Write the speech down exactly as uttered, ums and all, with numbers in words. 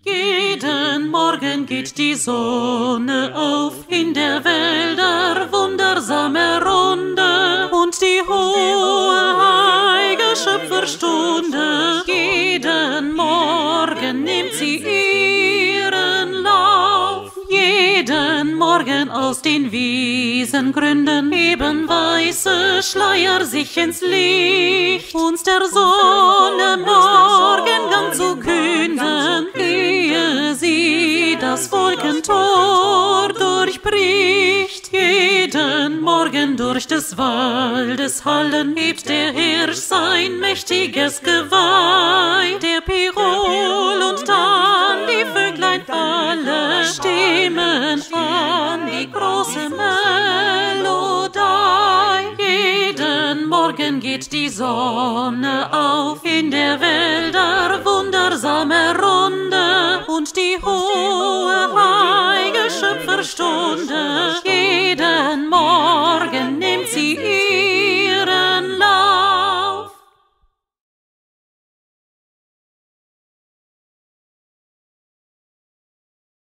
Jeden Morgen geht die Sonne auf in der Wälder wundersame Runde und die hohe heilige Schöpferstunde. Jeden Morgen nimmt sie ihren Lauf. Jeden Morgen aus den Wiesengründen heben weiße Schleier sich ins Licht, uns der Sonne Morgengang zu künden, ehe sie das Wolkentor durchbricht. Jeden Morgen durch des Waldes Hallen hebt der Hirsch sein mächtiges Geweih, der Pirol und dann die Vöglein alle stimmen an die große Melodie. Jeden Morgen geht die Sonne auf in der Wälder wundersame Runde.